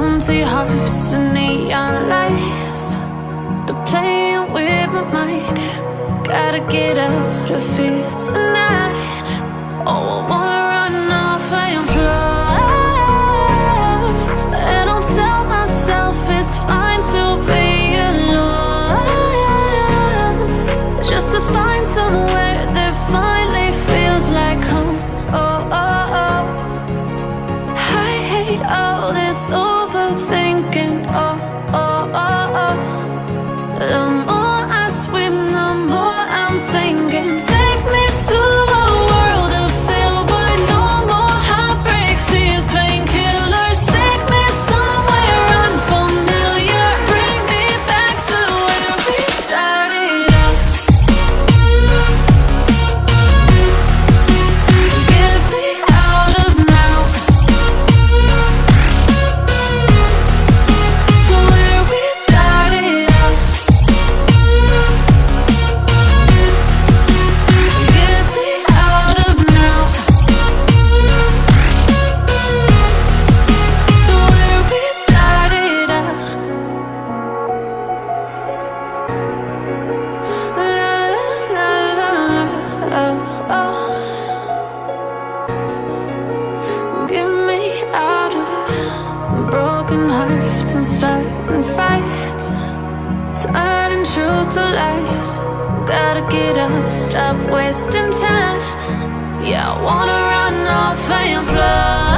empty hearts and neon lights. They're playing with my mind. Gotta get out of here tonight. Oh, I wanna run off and fly. And I'll tell myself it's fine to be alone, just to find somewhere that finally feels like home. Oh, oh, oh. I hate all this overthinking. Oh, oh, oh, oh. The more I swim, the more I'm sinking. Take me to a world of silver. No more heartbreaks, tears, painkillers. Take me somewhere unfamiliar. Bring me back to where we started out. Get me out of now, to where we started out. Get me out of now, to where we started out. La la la la la, oh, oh. Get me out of broken hearts and starting fights, turning truth to lies. Gotta get up, stop wasting time. Yeah, I wanna run off and fly.